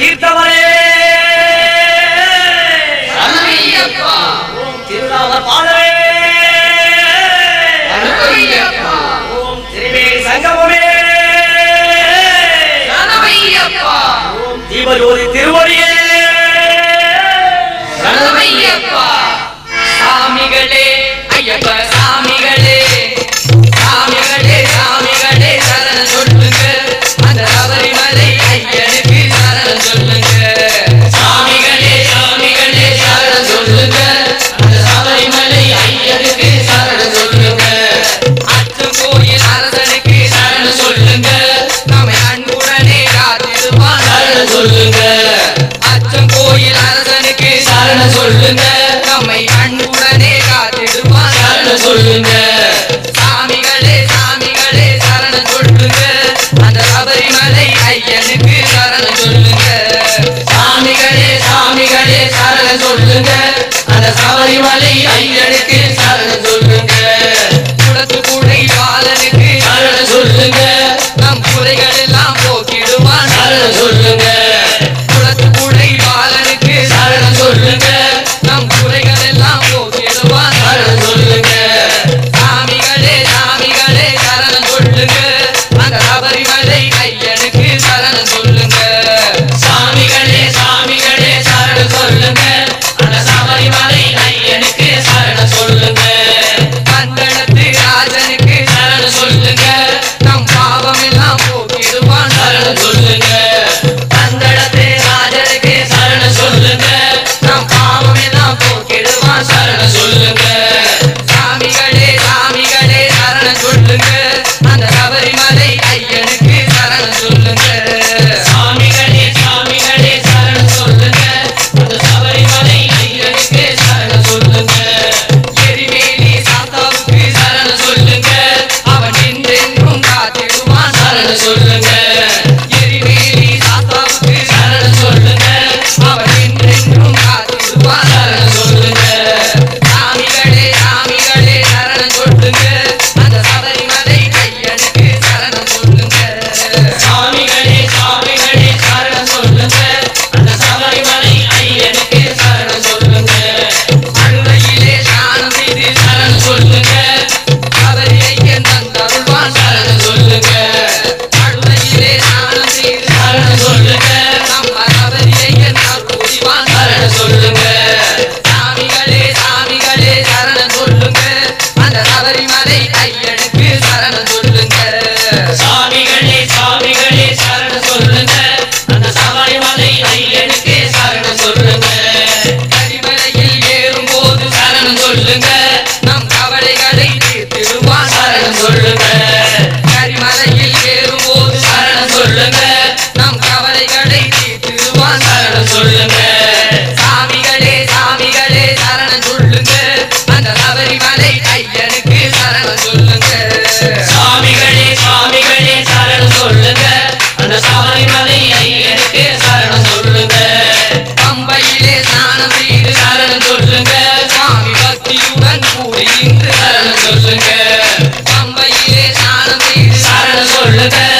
தீர்த்தவரே ஓம் திருநாமர் பாடவே ஓம் திருவேணி சங்கமமே ஓம் தீபஜோதி திருவடியே சாமிகளே ஐயப்ப சாமிகளே சாமிகளே சாமிகளே சரணம் சொல்லுங்க அந்த சபரிமலை ஐயனுக்கு சரணம் சொல்லுங்க சாமிகளே சாமிகளே சரணம் சொல்லுங்க அந்த சபரிமலை ஐயனுக்கு சரணம் சொல்லுங்க அச்சம் கோயில் அரசனுக்கு சரணம் சொல்லுங்க நம்மை அன்புடனே காத்திடுவான் சரணம் சொல்லுங்க அச்சம் கோயில் அரசனுக்கு சரணம் சொல்லுங்க நம்மை அன்புடனே காத்திடுவான் சரணம் சொல்லுங்க சாமிகளே சாமிகளே சரணம் சொல்லுங்க அந்த சபரிமலை ஐயனுக்கு சரணம் சொல்லுங்க சாமிகளே சாமிகளே சரணம் சொல்லுங்க அந்த சபரிமலை ஐயனுக்கு சரணம் சொல்லுங்க குளத்து கூடை பாலனுக்கு சரணம் சொல்லுங்க நம் குறைகள் எல்லாம் போக்கிடுவான் சரணம் சொல்லுங்க குளத்து கூடை பாலனுக்கு சரணம் சொல்லுங்க நம் குறைகள் எல்லாம் போக்கிடுவான் சரணம் சொல்லுங்க சாமிகளே சாமிகளே சரணம் சொல்லுங்க அந்த சபரிமலை ஐயனுக்கு சரணம் சொல்லுங்க சாமிகளே சாமிகளே சரணம் சொல்லுங்க அந்த சபரிமலை ஐயனுக்கு சரணம் சொல்லுங்க பந்தளத்து ராஜனுக்கு சரணம் சொல்லுங்க நம் பாவம் எல்லாம் போக்கிடுவான் சரணம் சொல்லுங்க பந்தளத்து ராஜனுக்கு சரணம் சொல்லுங்க நம் பாவம் எல்லாம் போக்கிடுவான் சரணம் சொல்லுங்க சாமிகளே சாமிகளே சரணம் சொல்லுங்க அந்த சபரிமலை ஐயனுக்கு சரணம் சொல்லுங்க சாமிகளே சாமிகளே சரணம் சொல்லுங்க அந்த சபரிமலை ஐயனுக்கு சரணம் சொல்லுங்க எரிமேலி சாத்தாவுக்கு சரணம் சொல்லுங்க அவன் என்றென்றும் காத்திடுவான் சரணம் சொல்லுங்க எரிமேலி சாத்தாவுக்கு சரணம் சொல்லுங்க அவன் என்றென்றும் காத்திடுவான் சரணம் சொல்லுங்க சாமிகளே சாமிகளே சரணம் சொல்லுங்க அந்த சபரிமலை ஐயனுக்கு சரணம் சொல்லுங்க சாமிகளே சாமிகளே சரணம் சொல்லுங்க அந்த சபரிமலை ஐயனுக்கு சரணம் சொல்லுங்க அழுவையிலே ஸ்நானம் செய்து சரணம் சொல்லுங்க சபரி ஐயன் தந்தருள்வான் சரணம் சொல்லுங்க அழுவையிலே ஸ்நானம் செய்து சரணம் சொல்லுங்க நம்ம சபரி ஐயன் புரிவான் சரணம் சொல்லுங்க சாமிகளே சாமிகளே சரணம் சொல்லுங்க அந்த சபரிமலை ஐயனுக்கு சரணம் சொல்லுங்க சாமிகளே சாமிகளே சரணம் சொல்லுங்க அந்த சபரிமலை ஐயனுக்கு சரணம் சொல்லுங்க கரிமலையில் ஏறும்போது சரணம் சொல்லுங்க நம் கவலைகளை தீர்த்திடுவான் சரணம் சொல்லுங்க கரிமலையில் ஏறும்போது சரணம் சொல்லுங்க நம் கவலைகளை தீர்த்திடுவான் சரணம் சொல்லுங்க சாமிகளே சாமிகளே சரணம் சொல்லுங்க அந்த சபரிமலை ஐயனுக்கு சரணம் சொல்லுங்க சாமிகளே சாமிகளே சரணம் சொல்லுங்க அந்த சபரிமலை ஐயனுக்கு சரணம் சொல்லுங்க பம்பையிலே ஸ்நானம் செய்து சரணம் சொல்லுங்க சுவாமி பக்தியுடன் கூடி இன்று சரணம் சொல்லுங்க பம்பையிலே ஸ்நானம் செய்து சரணம் சொல்லுங்க